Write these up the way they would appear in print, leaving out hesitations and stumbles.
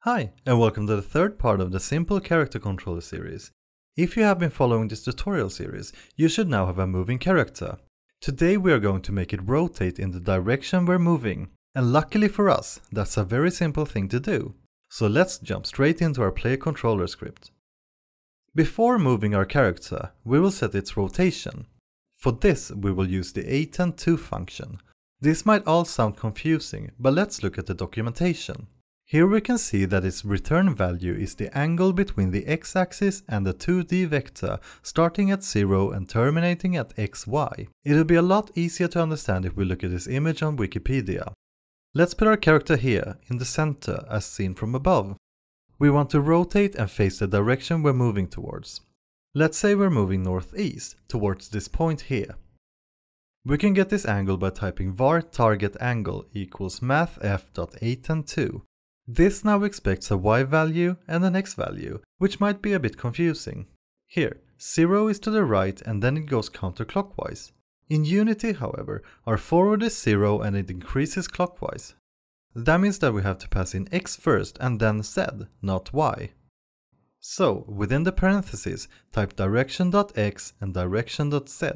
Hi, and welcome to the third part of the Simple Character Controller series. If you have been following this tutorial series, you should now have a moving character. Today we are going to make it rotate in the direction we're moving. And luckily for us, that's a very simple thing to do. So let's jump straight into our player controller script. Before moving our character, we will set its rotation. For this, we will use the ATEN2 function. This might all sound confusing, but let's look at the documentation. Here we can see that its return value is the angle between the x-axis and the 2D vector starting at 0 and terminating at xy. It'll be a lot easier to understand if we look at this image on Wikipedia. Let's put our character here, in the center, as seen from above. We want to rotate and face the direction we're moving towards. Let's say we're moving northeast, towards this point here. We can get this angle by typing var target angle equals mathf.aten2. This now expects a y value and an x value, which might be a bit confusing. Here, 0 is to the right and then it goes counterclockwise. In Unity, however, our forward is 0 and it increases clockwise. That means that we have to pass in x first and then z, not y. So, within the parentheses, type direction.x and direction.z.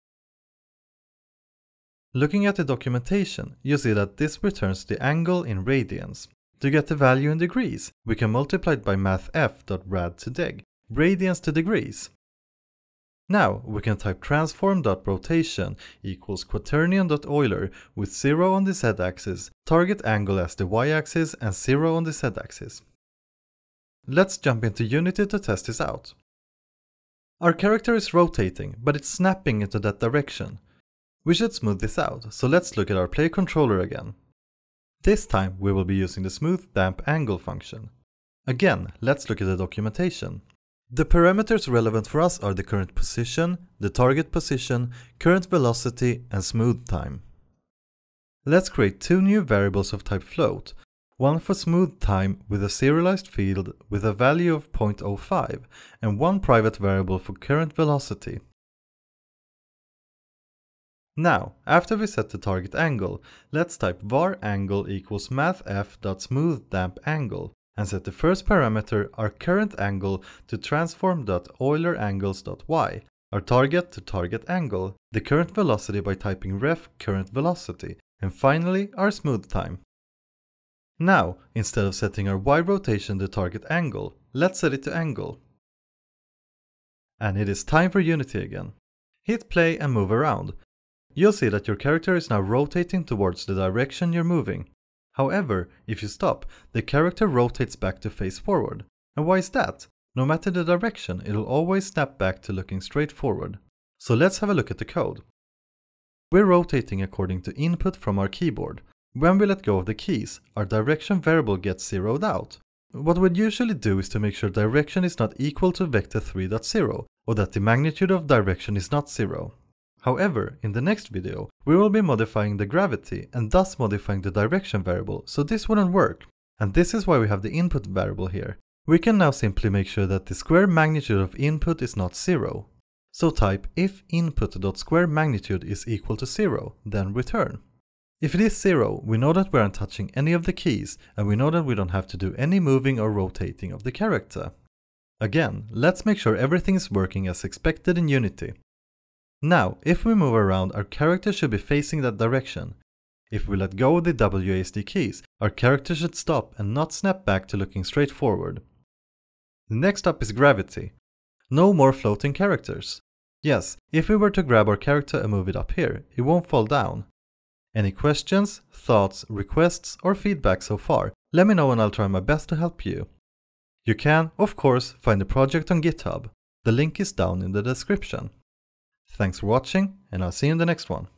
Looking at the documentation, you see that this returns the angle in radians. To get the value in degrees, we can multiply it by mathf.rad2deg, radians to degrees. Now we can type transform.rotation equals quaternion.euler with 0 on the z-axis, target angle as the y-axis and 0 on the z-axis. Let's jump into Unity to test this out. Our character is rotating, but it's snapping into that direction. We should smooth this out, so let's look at our player controller again. This time we will be using the smooth damp angle function. Again, let's look at the documentation. The parameters relevant for us are the current position, the target position, current velocity, and smooth time. Let's create two new variables of type float, one for smooth time with a serialized field with a value of 0.05 and one private variable for current velocity. Now, after we set the target angle, let's type var angle equals mathf.smoothDampAngle and set the first parameter, our current angle, to transform.EulerAngles.y, our target to target angle, the current velocity by typing ref current velocity, and finally our smooth time. Now, instead of setting our y rotation to target angle, let's set it to angle. And it is time for Unity again. Hit play and move around. You'll see that your character is now rotating towards the direction you're moving. However, if you stop, the character rotates back to face forward. And why is that? No matter the direction, it'll always snap back to looking straight forward. So let's have a look at the code. We're rotating according to input from our keyboard. When we let go of the keys, our direction variable gets zeroed out. What we'd usually do is to make sure direction is not equal to vector 3.0, or that the magnitude of direction is not 0. However, in the next video, we will be modifying the gravity and thus modifying the direction variable, so this wouldn't work. And this is why we have the input variable here. We can now simply make sure that the square magnitude of input is not 0. So type if input.square-magnitude is equal to 0, then return. If it is 0, we know that we aren't touching any of the keys, and we know that we don't have to do any moving or rotating of the character. Again, let's make sure everything is working as expected in Unity. Now, if we move around, our character should be facing that direction. If we let go of the WASD keys, our character should stop and not snap back to looking straight forward. Next up is gravity. No more floating characters. Yes, if we were to grab our character and move it up here, it won't fall down. Any questions, thoughts, requests, or feedback so far? Let me know and I'll try my best to help you. You can, of course, find the project on GitHub. The link is down in the description. Thanks for watching, and I'll see you in the next one.